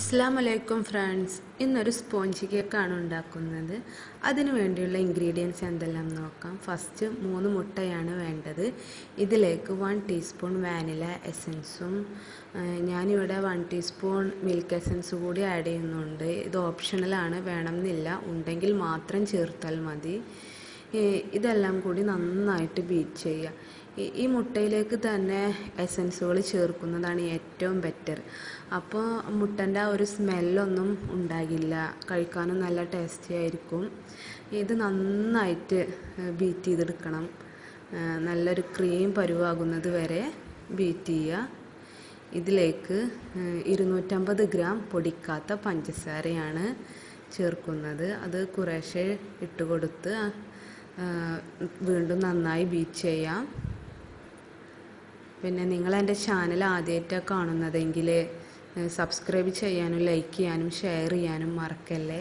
അസ്സലാമു അലൈക്കും ഫ്രണ്ട്സ്. ഇന്നൊരു സ്പോഞ്ച് കേക്കാണ് ഉണ്ടാക്കുന്നത്. അതിനു വേണ്ടിയുള്ള ഇൻഗ്രീഡിയൻസ് എന്തെല്ലാം നോക്കാം. ഫസ്റ്റ് 3 മുട്ടയാണ് വേണ്ടത്. ഇതിലേക്ക് 1 ടീസ്പൂൺ വാനില എസൻസും ഞാനിവിടെ 1 ടീസ്പൂൺ മിൽക്ക് എസൻസ് കൂടി ആഡ് ചെയ്യുന്നുണ്ട്. ഇത് ഓപ്ഷണലാണ്, വേണമെന്നില്ല, ഉണ്ടെങ്കിൽ മാത്രം ചേർത്താൽ മതി. ഇതെല്ലാം കൂടി നന്നായിട്ട് ബീറ്റ് ചെയ്യുക. ഈ മുട്ടയിലേക്ക് തന്നെ എസൻസുകൾ ചേർക്കുന്നതാണ് ഏറ്റവും ബെറ്റർ. അപ്പോൾ മുട്ടൻ്റെ ആ ഒരു സ്മെല്ലൊന്നും ഉണ്ടാകില്ല, കഴിക്കാനും നല്ല ടേസ്റ്റി ആയിരിക്കും. ഇത് നന്നായിട്ട് ബീറ്റ് ചെയ്തെടുക്കണം. നല്ലൊരു ക്രീം പരുവാകുന്നത് വരെ ബീറ്റ് ചെയ്യുക. ഇതിലേക്ക് 250 ഗ്രാം പൊടിക്കാത്ത പഞ്ചസാരയാണ് ചേർക്കുന്നത്. അത് കുറേശ്ശെ ഇട്ട് കൊടുത്ത് വീണ്ടും നന്നായി ബീറ്റ് ചെയ്യാം. പിന്നെ നിങ്ങൾ എൻ്റെ ചാനൽ ആദ്യമായിട്ടാണ് കാണുന്നതെങ്കിൽ സബ്സ്ക്രൈബ് ചെയ്യാനും ലൈക്ക് ചെയ്യാനും ഷെയർ ചെയ്യാനും മറക്കല്ലേ.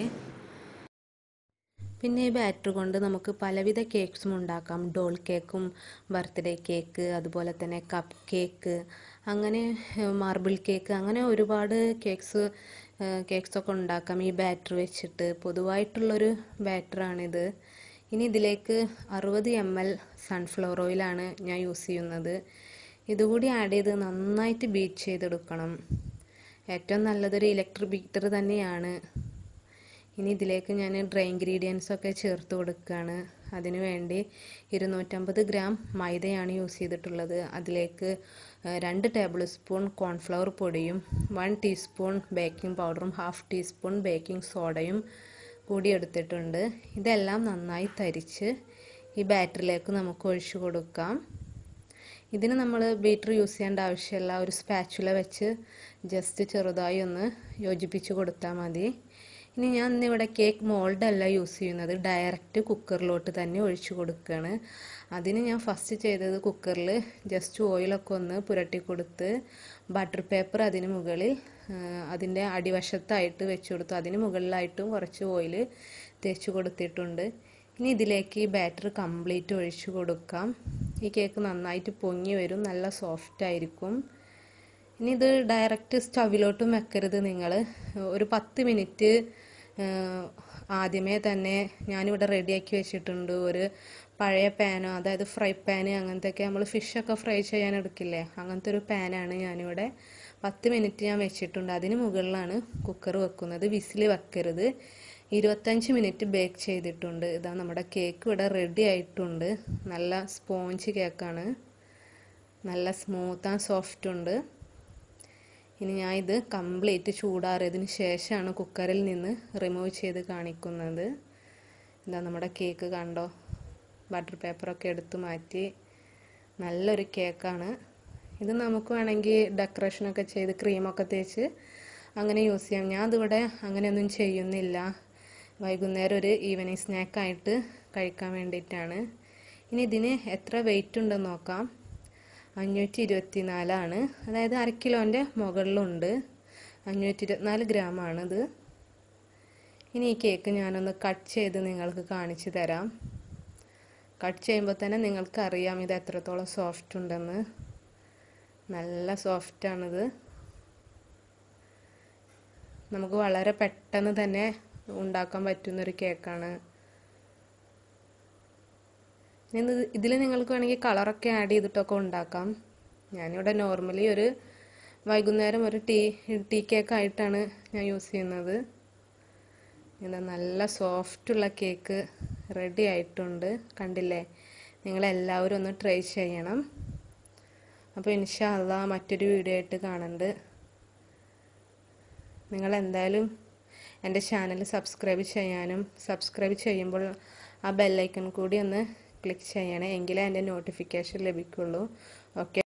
പിന്നെ ഈ ബാറ്റർ കൊണ്ട് നമുക്ക് പലവിധ കേക്ക്സും ഉണ്ടാക്കാം. ഡോൾ കേക്കും, ബർത്ത്ഡേ കേക്ക്, അതുപോലെ തന്നെ കപ്പ് കേക്ക്, അങ്ങനെ മാർബിൾ കേക്ക്, അങ്ങനെ ഒരുപാട് കേക്ക്സൊക്കെ ഉണ്ടാക്കാം ഈ ബാറ്റർ വെച്ചിട്ട്. പൊതുവായിട്ടുള്ളൊരു ബാറ്ററാണിത്. ഇനി ഇതിലേക്ക് 60 ml സൺഫ്ലവർ ഓയിലാണ് ഞാൻ യൂസ് ചെയ്യുന്നത്. ഇതുകൂടി ആഡ് ചെയ്ത് നന്നായിട്ട് ബീറ്റ് ചെയ്തെടുക്കണം. ഏറ്റവും നല്ലതൊരു ഇലക്ട്രിക് ബീറ്റർ തന്നെയാണ്. ഇനി ഇതിലേക്ക് ഞാൻ ഡ്രൈ ഇൻഗ്രീഡിയൻസൊക്കെ ചേർത്ത് കൊടുക്കുകയാണ്. അതിനു വേണ്ടി 250 ഗ്രാം മൈദയാണ് യൂസ് ചെയ്തിട്ടുള്ളത്. അതിലേക്ക് 2 ടേബിൾ സ്പൂൺ കോൺഫ്ലവർ പൊടിയും 1 ടീസ്പൂൺ ബേക്കിംഗ് പൗഡറും 1/2 ടീസ്പൂൺ ബേക്കിംഗ് സോഡയും കൂടി എടുത്തിട്ടുണ്ട്. ഇതെല്ലാം നന്നായി തരിച്ച് ഈ ബാറ്ററിലേക്ക് നമുക്ക് ഒഴിച്ചു കൊടുക്കാം. ഇതിന് നമ്മൾ ബീറ്റർ യൂസ് ചെയ്യേണ്ട ആവശ്യമില്ല. ഒരു സ്പാച്ചുല വെച്ച് ജസ്റ്റ് ചെറുതായി ഒന്ന് യോജിപ്പിച്ച് കൊടുത്താൽ മതി. ഇനി ഞാൻ ഇന്നിവിടെ കേക്ക് മോൾഡല്ല യൂസ് ചെയ്യുന്നത്, ഡയറക്റ്റ് കുക്കറിലോട്ട് തന്നെ ഒഴിച്ചു കൊടുക്കുകയാണ്. അതിന് ഞാൻ ഫസ്റ്റ് ചെയ്തത് കുക്കറിൽ ജസ്റ്റ് ഓയിലൊക്കെ ഒന്ന് പുരട്ടി കൊടുത്ത് ബട്ടർ പേപ്പർ അതിന് മുകളിൽ അതിൻ്റെ അടിവശത്തായിട്ട് വെച്ച് കൊടുത്തു. അതിന് മുകളിലായിട്ടും കുറച്ച് ഓയിൽ തേച്ച് കൊടുത്തിട്ടുണ്ട്. ഇനി ഇതിലേക്ക് ഈ ബാറ്റർ കംപ്ലീറ്റ് ഒഴിച്ചു കൊടുക്കാം. ഈ കേക്ക് നന്നായിട്ട് പൊങ്ങി വരും, നല്ല സോഫ്റ്റ് ആയിരിക്കും. ഇനി ഇത് ഡയറക്റ്റ് സ്റ്റവിലോട്ടും വെക്കരുത് നിങ്ങൾ. ഒരു 10 മിനിറ്റ് ആദ്യമേ തന്നെ ഞാനിവിടെ റെഡിയാക്കി വെച്ചിട്ടുണ്ട്. ഒരു പഴയ പാനോ, അതായത് ഫ്രൈ പാന്, അങ്ങനത്തെയൊക്കെ നമ്മൾ ഫിഷൊക്കെ ഫ്രൈ ചെയ്യാൻ എടുക്കില്ലേ, അങ്ങനത്തെ ഒരു പാനാണ് ഞാനിവിടെ 10 മിനിറ്റ് ഞാൻ വെച്ചിട്ടുണ്ട്. അതിന് മുകളിലാണ് കുക്കർ വെക്കുന്നത്. വിസിൽ വെക്കരുത്. 25 മിനിറ്റ് ബേക്ക് ചെയ്തിട്ടുണ്ട്. ഇതാ നമ്മുടെ കേക്ക് ഇവിടെ റെഡി ആയിട്ടുണ്ട്. നല്ല സ്പോഞ്ച് കേക്കാണ്, നല്ല സ്മൂത്ത് ആൻഡ് സോഫ്റ്റ് ഉണ്ട്. ഇനി ഞാൻ ഇത് കംപ്ലീറ്റ് ചൂടാറിയതിന് ശേഷമാണ് കുക്കറിൽ നിന്ന് റിമൂവ് ചെയ്ത് കാണിക്കുന്നത്. ഇതാ നമ്മുടെ കേക്ക് കണ്ടോ, ബട്ടർ പേപ്പറൊക്കെ എടുത്ത് മാറ്റി നല്ലൊരു കേക്കാണ്. ഇത് നമുക്ക് വേണമെങ്കിൽ ഡെക്കറേഷനൊക്കെ ചെയ്ത് ക്രീമൊക്കെ തേച്ച് അങ്ങനെ യൂസ് ചെയ്യാം. ഞാൻ അതിവിടെ അങ്ങനെയൊന്നും ചെയ്യുന്നില്ല. വൈകുന്നേരം ഒരു ഈവനിങ് സ്നാക്കായിട്ട് കഴിക്കാൻ വേണ്ടിയിട്ടാണ്. ഇനി ഇതിന് എത്ര വെയിറ്റ് ഉണ്ടെന്ന് നോക്കാം. 524 അതായത് 1/2 കിലോൻ്റെ മുകളിലുണ്ട്. 524 ഗ്രാമാണിത്. ഇനി ഈ കേക്ക് ഞാനൊന്ന് കട്ട് ചെയ്ത് നിങ്ങൾക്ക് കാണിച്ചു തരാം. കട്ട് ചെയ്യുമ്പോൾ തന്നെ നിങ്ങൾക്കറിയാം ഇത് എത്രത്തോളം സോഫ്റ്റ് ഉണ്ടെന്ന്. നല്ല സോഫ്റ്റാണിത്. നമുക്ക് വളരെ പെട്ടെന്ന് തന്നെ ഉണ്ടാക്കാൻ പറ്റുന്നൊരു കേക്കാണ്. ഇതിൽ നിങ്ങൾക്ക് വേണമെങ്കിൽ കളറൊക്കെ ആഡ് ചെയ്തിട്ടൊക്കെ ഉണ്ടാക്കാം. ഞാനിവിടെ നോർമലി ഒരു വൈകുന്നേരം ഒരു ടീ കേക്കായിട്ടാണ് ഞാൻ യൂസ് ചെയ്യുന്നത്. ഇത് നല്ല സോഫ്റ്റുള്ള കേക്ക് റെഡി ആയിട്ടുണ്ട്. കണ്ടില്ലേ? നിങ്ങളെല്ലാവരും ഒന്ന് ട്രൈ ചെയ്യണം. അപ്പോൾ ഇൻഷാ അല്ലാഹ് മറ്റൊരു വീഡിയോ ആയിട്ട് കാണുന്നുണ്ട്. നിങ്ങളെന്തായാലും എൻ്റെ ചാനൽ സബ്സ്ക്രൈബ് ചെയ്യാനും, സബ്സ്ക്രൈബ് ചെയ്യുമ്പോൾ ആ ബെല്ലൈക്കൺ കൂടി ഒന്ന് ക്ലിക്ക് ചെയ്യണേ, എങ്കിലേ എൻ്റെ നോട്ടിഫിക്കേഷൻ ലഭിക്കുള്ളൂ. ഓക്കെ.